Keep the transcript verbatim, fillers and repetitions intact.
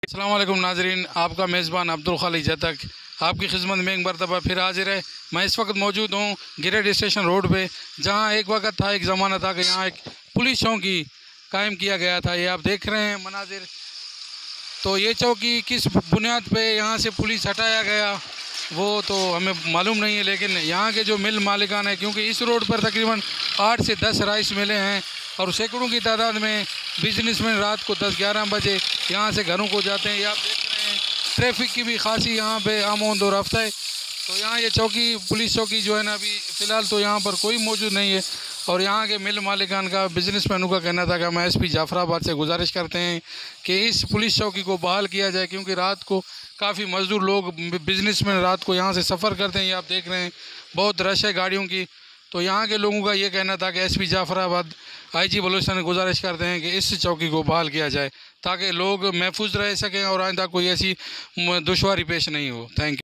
अस्सलाम वालेकुम नाजरीन, आपका मेज़बान अब्दुल खालिक जतक आपकी खिदमत में एक मरतबा फिर हाजिर है। मैं इस वक्त मौजूद हूँ गिरेड स्टेशन रोड पे, जहाँ एक वक्त था, एक ज़माना था कि यहाँ एक पुलिस चौकी कायम किया गया था। ये आप देख रहे हैं मनाजिर। तो ये चौकी किस बुनियाद पे यहाँ से पुलिस हटाया गया वो तो हमें मालूम नहीं है, लेकिन यहाँ के जो मिल मालिकान है, क्योंकि इस रोड पर तकरीबन आठ से दस राइस मिलें हैं और सैकड़ों की तादाद में बिजनेसमैन रात को दस ग्यारह बजे यहाँ से घरों को जाते हैं। ये आप देख रहे हैं ट्रैफिक की भी खासी यहाँ पे आमोद और रफ्ता है। तो यहाँ ये चौकी, पुलिस चौकी जो है ना, अभी फ़िलहाल तो यहाँ पर कोई मौजूद नहीं है। और यहाँ के मिल मालिकान का, बिजनेसमैनों का कहना था कि हम एस पी जाफराबाद से गुजारिश करते हैं कि इस पुलिस चौकी को बहाल किया जाए, क्योंकि रात को काफ़ी मज़दूर लोग, बिजनेसमैन रात को यहाँ से सफ़र करते हैं। ये आप देख रहे हैं बहुत रश है गाड़ियों की। तो यहाँ के लोगों का ये कहना था कि S P Jafarabad I G Balochistan गुजारिश करते हैं कि इस चौकी को बहाल किया जाए ताकि लोग महफूज रह सकें और आइंदा कोई ऐसी दुश्वारी पेश नहीं हो। Thank you.